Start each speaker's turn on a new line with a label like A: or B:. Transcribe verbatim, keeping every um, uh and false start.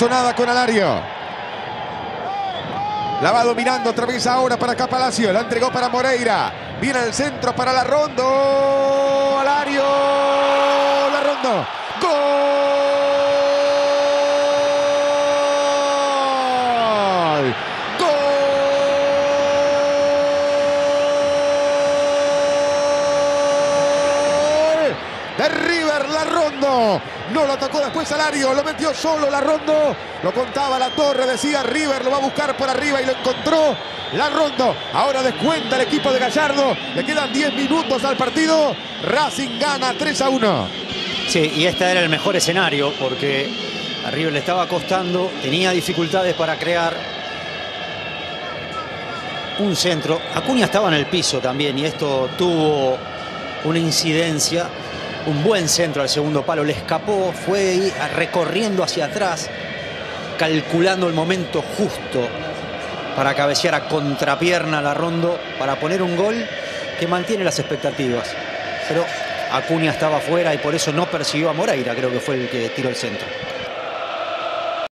A: hizo nada con Alario. La va dominando otra vez ahora para acá Palacio. La entregó para Moreira. Viene el centro para Larrondo. Alario. Larrondo. ¡Gol! ¡Gol! De River, Larrondo. No lo atacó después Alario, lo metió solo Larrondo. Lo contaba La Torre, decía River, lo va a buscar por arriba y lo encontró Larrondo. Ahora descuenta el equipo de Gallardo. Le quedan diez minutos al partido. Racing gana tres a uno.
B: Sí, y este era el mejor escenario porque a River le estaba costando, tenía dificultades para crear un centro. Acuña estaba en el piso también y esto tuvo una incidencia. Un buen centro al segundo palo, le escapó, fue recorriendo hacia atrás, calculando el momento justo para cabecear a contrapierna a Larrondo, para poner un gol que mantiene las expectativas. Pero Acuña estaba afuera y por eso no persiguió a Moreira, creo que fue el que tiró el centro.